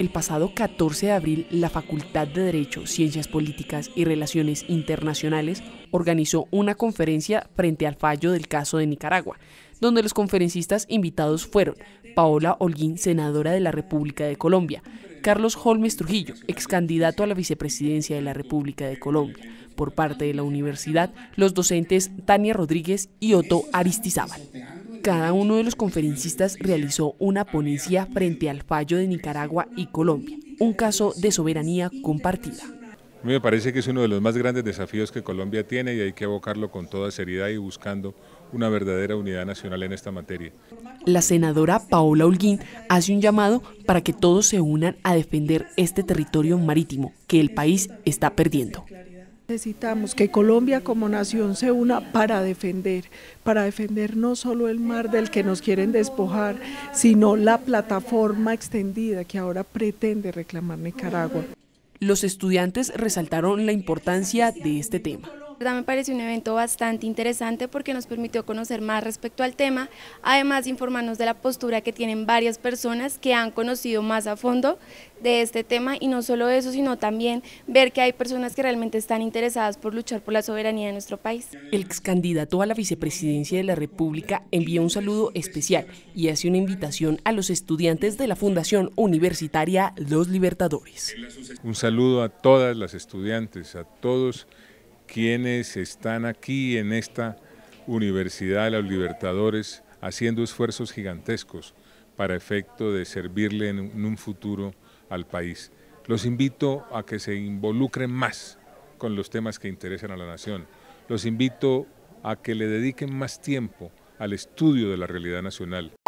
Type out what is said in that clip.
El pasado 14 de abril, la Facultad de Derecho, Ciencias Políticas y Relaciones Internacionales organizó una conferencia frente al fallo del caso de Nicaragua, donde los conferencistas invitados fueron Paola Holguín, senadora de la República de Colombia, Carlos Holmes Trujillo, ex candidato a la vicepresidencia de la República de Colombia, por parte de la universidad, los docentes Tania Rodríguez y Otto Aristizábal. Cada uno de los conferencistas realizó una ponencia frente al fallo de Nicaragua y Colombia, un caso de soberanía compartida. A mí me parece que es uno de los más grandes desafíos que Colombia tiene y hay que abocarlo con toda seriedad y buscando una verdadera unidad nacional en esta materia. La senadora Paola Holguín hace un llamado para que todos se unan a defender este territorio marítimo que el país está perdiendo. Necesitamos que Colombia como nación se una para defender no solo el mar del que nos quieren despojar, sino la plataforma extendida que ahora pretende reclamar Nicaragua. Los estudiantes resaltaron la importancia de este tema. Me pareció un evento bastante interesante porque nos permitió conocer más respecto al tema, además de informarnos de la postura que tienen varias personas que han conocido más a fondo de este tema y no solo eso, sino también ver que hay personas que realmente están interesadas por luchar por la soberanía de nuestro país. El ex candidato a la vicepresidencia de la República envió un saludo especial y hace una invitación a los estudiantes de la Fundación Universitaria Los Libertadores. Un saludo a todas las estudiantes, a todos quienes están aquí en esta Universidad de los Libertadores haciendo esfuerzos gigantescos para efecto de servirle en un futuro al país. Los invito a que se involucren más con los temas que interesan a la nación. Los invito a que le dediquen más tiempo al estudio de la realidad nacional.